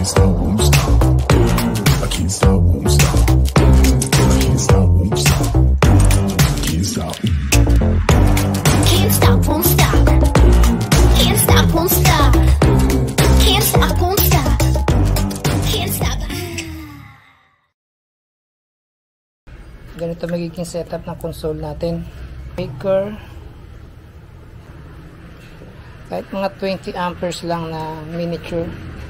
can't stop, won't stop. I can't stop, won't stop. I can't stop, won't stop. Can't stop. Can't stop, won't stop. Can't stop, won't stop. Can't stop, won't stop. Can't stop. Ganito magiging setup ng console natin. Maker. Kahit mga 20 amperes lang na miniature.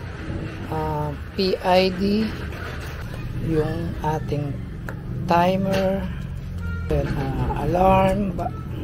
PID. Yung ating timer. Then, alarm.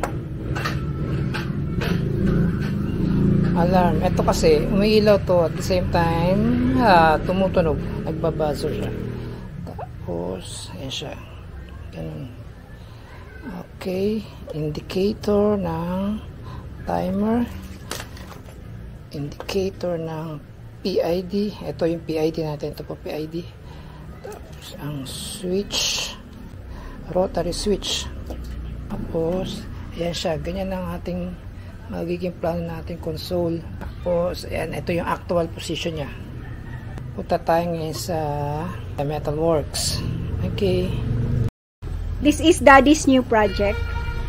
Alarm. Ito kasi, umiilaw to at the same time, tumutunog. Nagbabuzzer siya. Tapos, yan siya. Ganun. Okay. Indicator ng timer. Indicator ng PID. Ito yung PID natin. Ito po PID. Tapos, ang switch. Rotary switch. Tapos, ayan siya. Ganyan ang ating magiging plano natin console. Tapos, ayan. Ito yung actual position niya. Punta tayo ngayon sa Metalworks. Okay. This is Daddy's new project.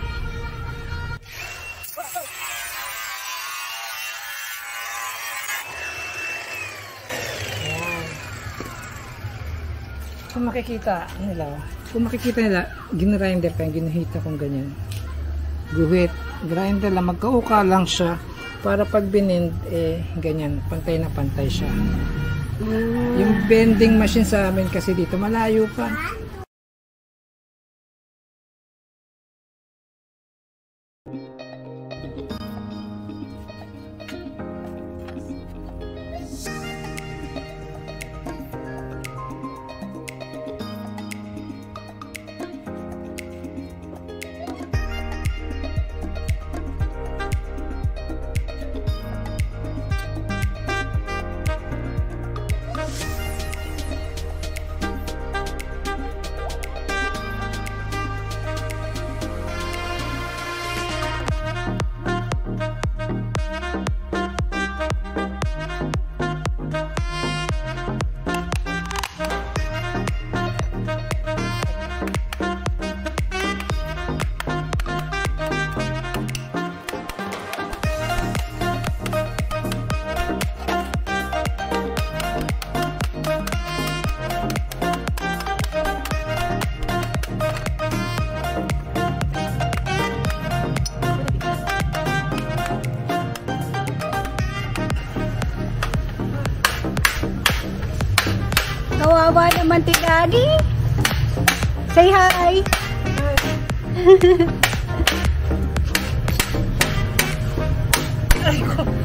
Kung makikita nila, ginrinder pa yung ginahita kong ganyan. Guhit, grinder lang, magkauka lang siya para pag binind, ganyan, pantay na pantay siya. Yung bending machine sa amin kasi dito, malayo pa. Kawawa naman ti Daddy. Say hi. Ay,